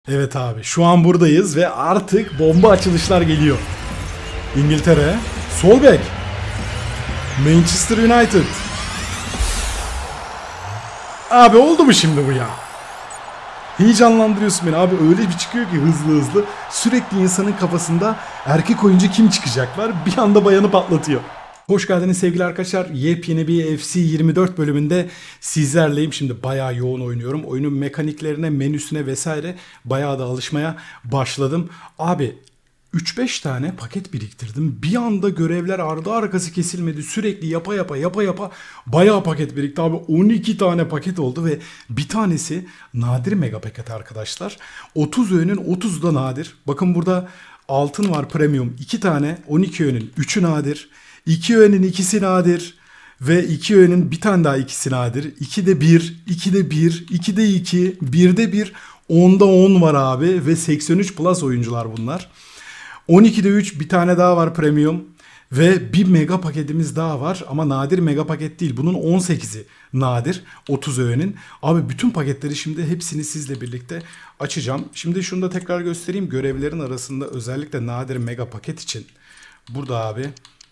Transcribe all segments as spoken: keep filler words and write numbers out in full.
Evet abi, şu an buradayız ve artık bomba açılışlar geliyor. İngiltere, sol bek, Manchester United. Abi oldu mu şimdi bu ya? Heyecanlandırıyorsun beni abi, öyle bir çıkıyor ki hızlı hızlı. Sürekli insanın kafasında erkek oyuncu kim çıkacak var, bir anda bayanı patlatıyor. Hoş geldiniz sevgili arkadaşlar. Yepyeni bir F C yirmi dört bölümünde sizlerleyim. Şimdi bayağı yoğun oynuyorum. Oyunun mekaniklerine, menüsüne vesaire bayağı da alışmaya başladım. Abi üç beş tane paket biriktirdim. Bir anda görevler ardı arkası kesilmedi. Sürekli yapa yapa yapa yapa bayağı paket birikti abi. on iki tane paket oldu ve bir tanesi nadir mega paket arkadaşlar. otuz öğünün otuzu da nadir. Bakın burada altın var premium iki tane, on iki öğünün üçü nadir. iki öğenin ikisi nadir ve iki öğenin bir tane daha ikisi nadir. ikide bir, ikide bir, ikide iki, birde bir, onda on var abi ve seksen üç plus oyuncular bunlar. on ikide üç bir tane daha var premium ve bir mega paketimiz daha var ama nadir mega paket değil. Bunun on sekizi nadir, otuz öğenin. Abi bütün paketleri şimdi hepsini sizle birlikte açacağım. Şimdi şunu da tekrar göstereyim. Görevlerin arasında özellikle nadir mega paket için burada abi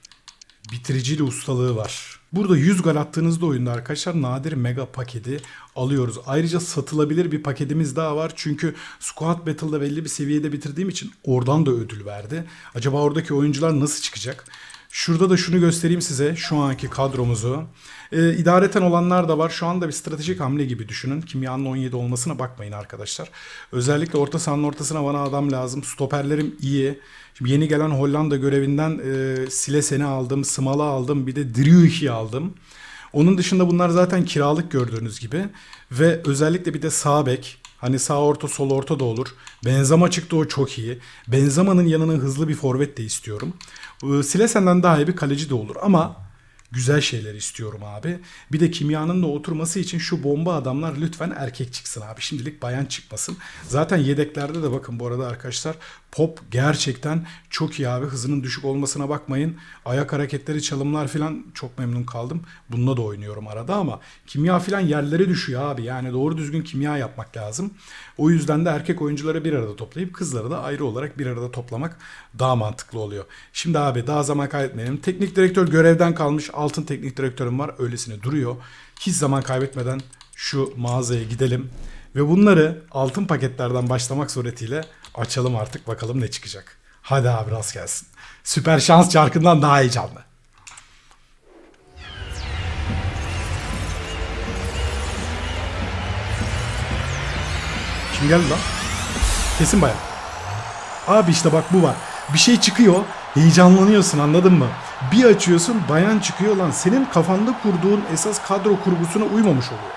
bitiriciyle ustalığı var. Burada yüz gal attığınızda oyunda arkadaşlar nadir mega paketi alıyoruz. Ayrıca satılabilir bir paketimiz daha var. Çünkü Squad Battle'da belli bir seviyede bitirdiğim için oradan da ödül verdi. Acaba oradaki oyuncular nasıl çıkacak? Şurada da şunu göstereyim size. Şu anki kadromuzu. Ee, idareten olanlar da var. Şu anda bir stratejik hamle gibi düşünün. Kimyanın on yedi olmasına bakmayın arkadaşlar. Özellikle orta sahanın ortasına bana adam lazım. Stoperlerim iyi. Şimdi yeni gelen Hollanda görevinden e, Silesen'i aldım. Smal'ı aldım. Bir de Driuhi'yi aldım. Onun dışında bunlar zaten kiralık gördüğünüz gibi. Ve özellikle bir de sağ bek. Hani sağ orta sol orta da olur. Benzema çıktı, o çok iyi. Benzema'nın yanına hızlı bir forvet de istiyorum. Silesen'den daha iyi bir kaleci de olur ama güzel şeyler istiyorum abi. Bir de kimyanın da oturması için şu bomba adamlar lütfen erkek çıksın abi. Şimdilik bayan çıkmasın. Zaten yedeklerde de bakın bu arada arkadaşlar Pop gerçekten çok iyi abi. Hızının düşük olmasına bakmayın. Ayak hareketleri, çalımlar falan çok memnun kaldım. Bununla da oynuyorum arada ama kimya falan yerlere düşüyor abi. Yani doğru düzgün kimya yapmak lazım. O yüzden de erkek oyuncuları bir arada toplayıp kızları da ayrı olarak bir arada toplamak daha mantıklı oluyor. Şimdi abi daha zaman kaybetmeyelim. Teknik direktör görevden kalmış. Altın teknik direktörüm var. Öylesine duruyor. Hiç zaman kaybetmeden şu mağazaya gidelim. Ve bunları altın paketlerden başlamak suretiyle açalım artık, bakalım ne çıkacak. Hadi abi rast gelsin. Süper şans çarkından daha heyecanlı. Kim geldi lan? Kesin bayağı. Abi işte bak bu var. Bir şey çıkıyor, heyecanlanıyorsun, anladın mı? Bir açıyorsun bayan çıkıyor lan. Senin kafanda kurduğun esas kadro kurgusuna uymamış oluyor.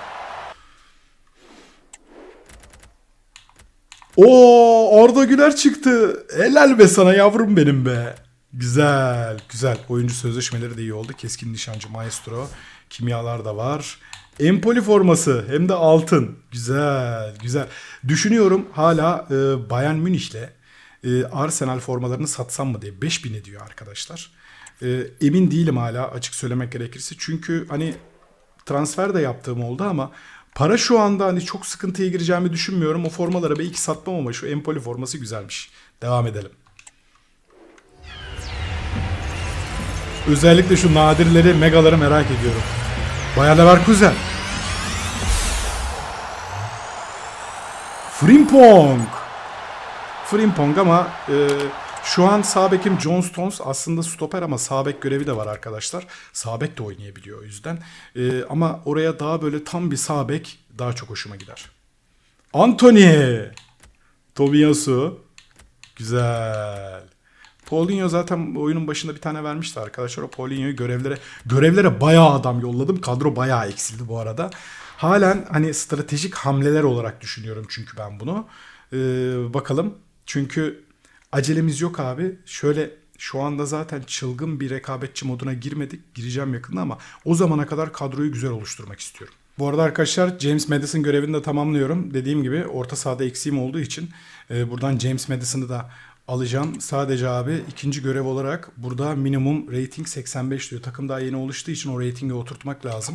Oo, Arda Güler çıktı. Helal be sana yavrum benim be. Güzel güzel. Oyuncu sözleşmeleri de iyi oldu. Keskin nişancı maestro. Kimyalar da var. Empoli forması hem de altın. Güzel güzel. Düşünüyorum hala e, Bayern Münih'le e, Arsenal formalarını satsam mı diye. beş bin ediyor arkadaşlar. E, emin değilim hala, açık söylemek gerekirse. Çünkü hani transfer de yaptığım oldu ama para şu anda hani çok sıkıntıya gireceğimi düşünmüyorum. O formaları belki satmam ama şu Empoli forması güzelmiş. Devam edelim. Özellikle şu nadirleri, megaları merak ediyorum. Bayer Leverkusen. Frimpong. Frimpong ama e, şu an sağ bekim John Stones aslında stoper ama sağ bek görevi de var arkadaşlar. Sağ bek de oynayabiliyor o yüzden. E, ama oraya daha böyle tam bir sağ bek daha çok hoşuma gider. Anthony. Tomiyasu. Güzel. Paulinho zaten oyunun başında bir tane vermişti arkadaşlar. O Paulinho'yu görevlere görevlere bayağı adam yolladım. Kadro bayağı eksildi bu arada. Halen hani stratejik hamleler olarak düşünüyorum çünkü ben bunu. Ee, bakalım. Çünkü acelemiz yok abi. Şöyle şu anda zaten çılgın bir rekabetçi moduna girmedik. Gireceğim yakında ama o zamana kadar kadroyu güzel oluşturmak istiyorum. Bu arada arkadaşlar James Maddison görevini de tamamlıyorum. Dediğim gibi orta sahada eksiğim olduğu için e, buradan James Maddison'ı da alacağım. Sadece abi ikinci görev olarak burada minimum rating seksen beş diyor. Takım daha yeni oluştuğu için o ratingi oturtmak lazım.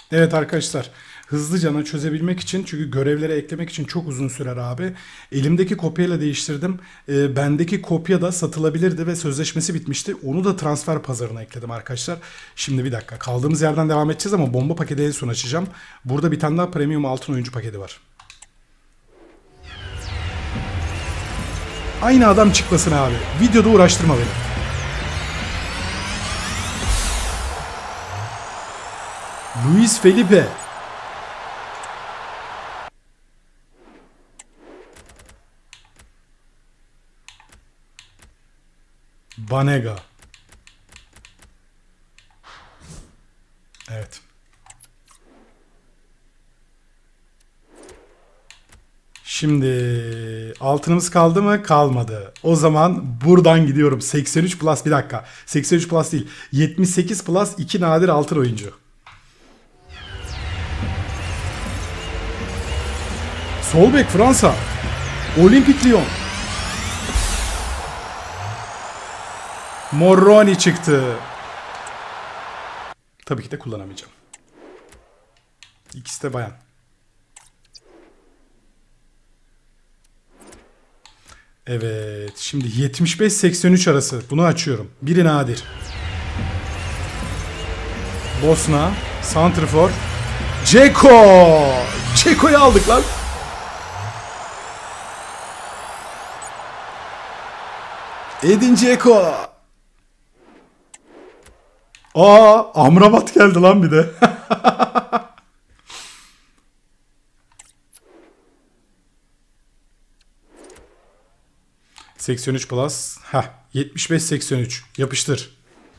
Evet arkadaşlar, hızlıca çözebilmek için, çünkü görevlere eklemek için çok uzun sürer abi. Elimdeki kopyayla değiştirdim. E, bendeki kopya da satılabilirdi ve sözleşmesi bitmişti. Onu da transfer pazarına ekledim arkadaşlar. Şimdi bir dakika, kaldığımız yerden devam edeceğiz ama bomba paketi en son açacağım. Burada bir tane daha premium altın oyuncu paketi var. Aynı adam çıkmasın abi. Videoda uğraştırma beni. Luis Felipe. Banega. Evet. Şimdi altınımız kaldı mı? Kalmadı. O zaman buradan gidiyorum. seksen üç plus, bir dakika. seksen üç plus değil. yetmiş sekiz plus iki nadir altın oyuncu. Sol bek Fransa. Olympique Lyon. Morroni çıktı. Tabii ki de kullanamayacağım. İkisi de bayan. Evet. Şimdi yetmiş beş seksen üç arası. Bunu açıyorum. Biri nadir. Bosna. Santrfor. Ceko. Ceko'yu aldık lan. Edin Dzeko. Aa, Amrabat geldi lan bir de. seksen üç plus. Heh, yetmiş beş seksen üç. Yapıştır.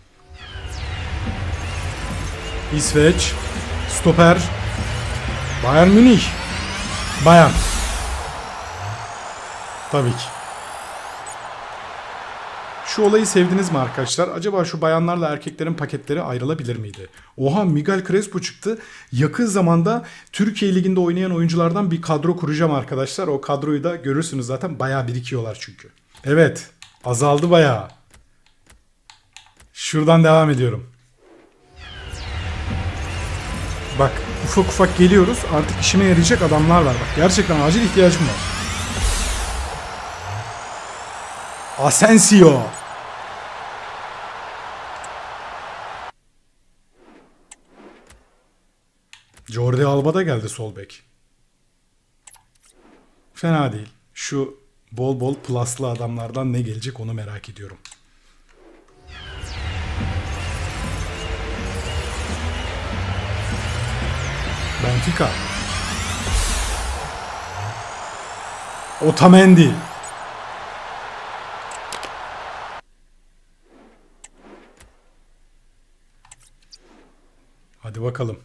İsveç. Stoper. Bayern Münih. Bayan. Tabii ki. Şu olayı sevdiniz mi arkadaşlar? Acaba şu bayanlarla erkeklerin paketleri ayrılabilir miydi? Oha, Miguel Crespo çıktı. Yakın zamanda Türkiye Ligi'nde oynayan oyunculardan bir kadro kuracağım arkadaşlar. O kadroyu da görürsünüz zaten. Bayağı birikiyorlar çünkü. Evet. Azaldı bayağı. Şuradan devam ediyorum. Bak, ufak ufak geliyoruz. Artık işime yarayacak adamlar var. Bak, gerçekten acil ihtiyacım var. Asensio. Jordi Alba da geldi sol bek. Fena değil. Şu bol bol plus'lı adamlardan ne gelecek onu merak ediyorum. Benfica. Otamendi. Hadi bakalım.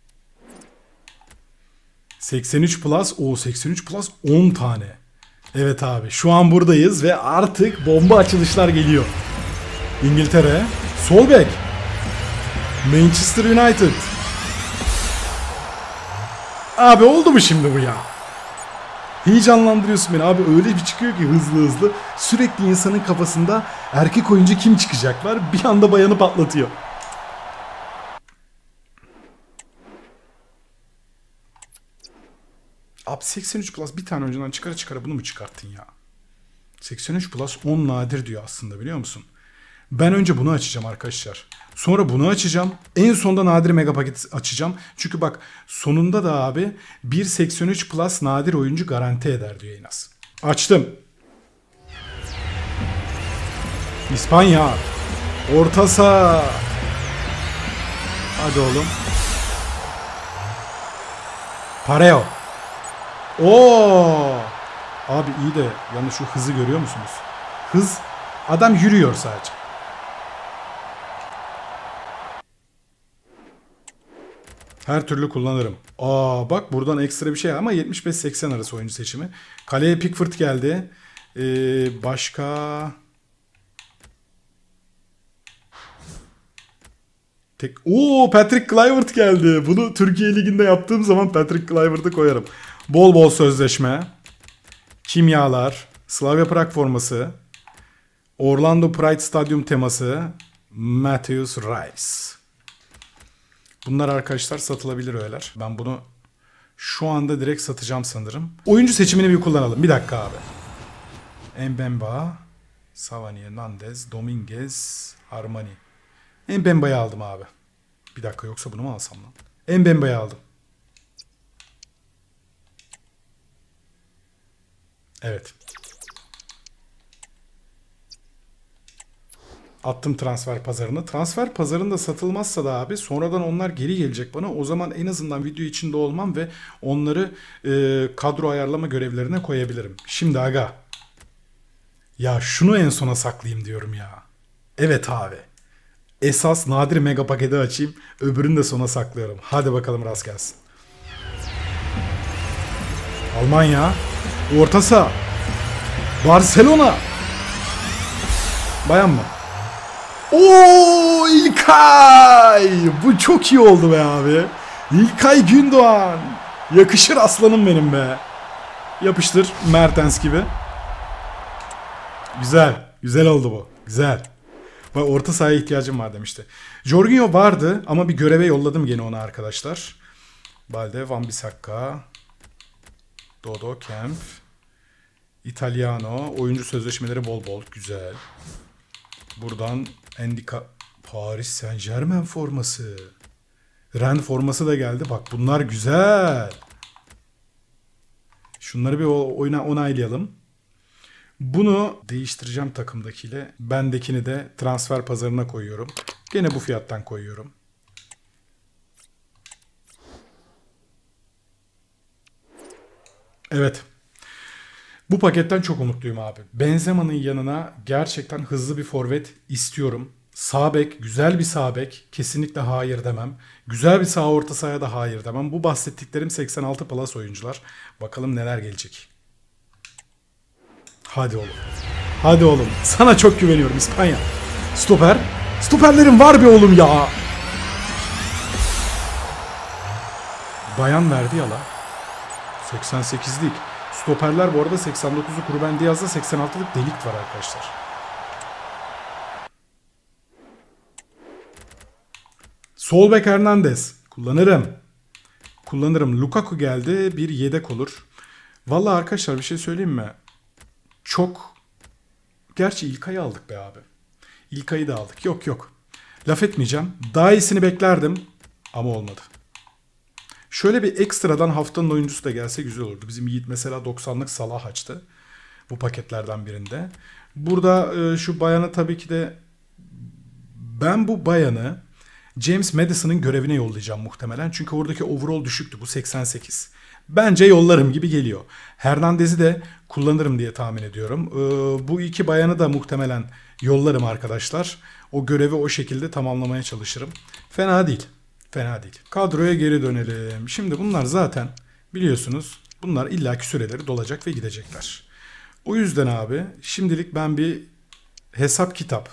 seksen üç plus. O seksen üç plus on tane. Evet abi, şu an buradayız ve artık bomba açılışlar geliyor. İngiltere. Sol bek. Manchester United. Abi oldu mu şimdi bu ya? Heyecanlandırıyorsun beni abi, öyle bir çıkıyor ki hızlı hızlı. Sürekli insanın kafasında erkek oyuncu kim çıkacak var. Bir anda bayanı patlatıyor. Abi seksen üç plus bir tane oyuncudan çıkara çıkara bunu mu çıkarttın ya? seksen üç plus on nadir diyor aslında, biliyor musun? Ben önce bunu açacağım arkadaşlar. Sonra bunu açacağım. En sonda nadir mega paket açacağım. Çünkü bak, sonunda da abi bir seksen üç plus nadir oyuncu garanti eder diyor en az. Açtım. İspanya. Orta saha. Hadi oğlum. Pareo. Oo! Abi iyi de yani şu hızı görüyor musunuz? Hız, adam yürüyor sadece. Her türlü kullanırım. Aa bak, buradan ekstra bir şey ama yetmiş beş seksen arası oyuncu seçimi. Kaleye Pickford geldi. Ee, başka... Tek... Oo, Patrick Kluivert geldi. Bunu Türkiye Ligi'nde yaptığım zaman Patrick Kluivert'ı koyarım. Bol bol sözleşme. Kimyalar. Slavia Prag forması. Orlando Pride Stadyum teması. Matthews Rice. Bunlar arkadaşlar satılabilir öğeler. Ben bunu şu anda direkt satacağım sanırım. Oyuncu seçimini bir kullanalım. Bir dakika abi. Mbemba, Savani, Hernandez, Dominguez, Armani. Mbemba'yı aldım abi. Bir dakika, yoksa bunu mu alsam lan? Mbemba'yı aldım. Evet. Attım transfer pazarını. Transfer pazarında satılmazsa da abi sonradan onlar geri gelecek bana. O zaman en azından video içinde olmam ve onları e, kadro ayarlama görevlerine koyabilirim. Şimdi aga. Ya şunu en sona saklayayım diyorum ya. Evet abi. Esas nadir mega paketi açayım. Öbürünü de sona saklıyorum. Hadi bakalım, rast gelsin. Almanya. Orta saha. Barcelona. Bayan mı? Oo, İlkay! Bu çok iyi oldu be abi. İlkay Gündoğan. Yakışır aslanım benim be. Yapıştır Mertens gibi. Güzel. Güzel oldu bu. Güzel. Bak, orta sahaya ihtiyacım var demişti. Jorginho vardı ama bir göreve yolladım gene ona arkadaşlar. Balde, Wan-Bissaka, Dodo, Kemp, Italiano. Oyuncu sözleşmeleri bol bol. Güzel. Buradan Endika, Paris Saint-Germain forması. Rennes forması da geldi. Bak bunlar güzel. Şunları bir oyuna onaylayalım. Bunu değiştireceğim takımdakiyle. Bendekini de transfer pazarına koyuyorum. Gene bu fiyattan koyuyorum. Evet. Bu paketten çok umutluyum abi. Benzema'nın yanına gerçekten hızlı bir forvet istiyorum. Sağ bek, güzel bir sağ bek. Kesinlikle hayır demem. Güzel bir sağ orta sahaya da hayır demem. Bu bahsettiklerim seksen altı plus oyuncular. Bakalım neler gelecek. Hadi oğlum. Hadi oğlum. Sana çok güveniyorum İspanya. Stoper. Stoperlerin var be oğlum ya. Bayan verdi ya la. seksen sekizlik. Stoperler bu arada seksen dokuzluk, Ruben Diaz'da seksen altılık delik var arkadaşlar. Sol bek Hernandez. Kullanırım. Kullanırım. Lukaku geldi. Bir yedek olur. Vallahi arkadaşlar bir şey söyleyeyim mi? Çok... Gerçi İlkay'ı aldık be abi. İlkay'ı da aldık. Yok yok. Laf etmeyeceğim. Daha iyisini beklerdim. Ama olmadı. Şöyle bir ekstradan haftanın oyuncusu da gelse güzel olurdu. Bizim Yiğit mesela doksanlık Salah açtı. Bu paketlerden birinde. Burada e, şu bayanı tabii ki de ben bu bayanı James Madison'ın görevine yollayacağım muhtemelen. Çünkü oradaki overall düşüktü. Bu seksen sekiz. Bence yollarım gibi geliyor. Hernandez'i de kullanırım diye tahmin ediyorum. E, bu iki bayanı da muhtemelen yollarım arkadaşlar. O görevi o şekilde tamamlamaya çalışırım. Fena değil. Fena değil. Kadroya geri dönelim. Şimdi bunlar zaten biliyorsunuz bunlar illaki süreleri dolacak ve gidecekler. O yüzden abi şimdilik ben bir hesap kitap.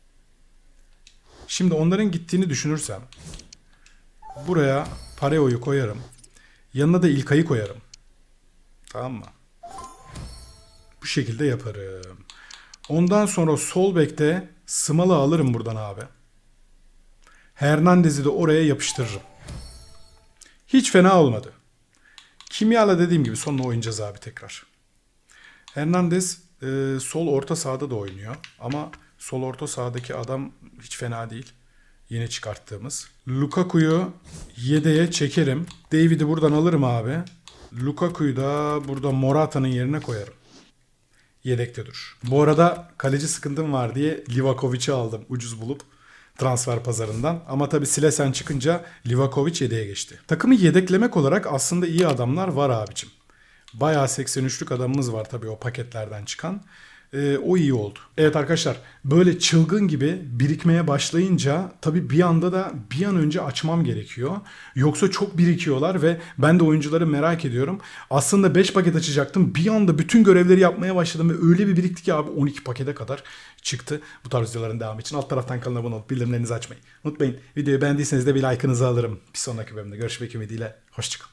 Şimdi onların gittiğini düşünürsem buraya Pareo'yu koyarım. Yanına da İlkay'ı koyarım. Tamam mı? Bu şekilde yaparım. Ondan sonra sol bekte Smal'ı alırım buradan abi. Hernandez'i de oraya yapıştırırım. Hiç fena olmadı. Kimyala dediğim gibi sonuna oynayacağız abi tekrar. Hernandez e, sol orta sahada da oynuyor. Ama sol orta sahadaki adam hiç fena değil. Yeni çıkarttığımız. Lukaku'yu yedeğe çekerim. David'i buradan alırım abi. Lukaku'yu da burada Morata'nın yerine koyarım. Yedekte dur. Bu arada kaleci sıkıntım var diye Livakovic'i aldım ucuz bulup. Transfer pazarından. Ama tabii Silesen çıkınca Livakovic yedeğe geçti. Takımı yedeklemek olarak aslında iyi adamlar var abicim. Bayağı seksen üçlük adamımız var tabii o paketlerden çıkan. Ee, o iyi oldu. Evet arkadaşlar böyle çılgın gibi birikmeye başlayınca tabii bir anda da bir an önce açmam gerekiyor. Yoksa çok birikiyorlar ve ben de oyuncuları merak ediyorum. Aslında beş paket açacaktım. Bir anda bütün görevleri yapmaya başladım ve öyle bir birikti ki abi on iki pakete kadar çıktı. Bu tarz videoların devamı için alt taraftan kanala abone olup bildirimlerinizi açmayı unutmayın. Videoyu beğendiyseniz de bir like'ınızı alırım. Bir sonraki bölümde görüşmek ümidiyle. Hoşçakalın.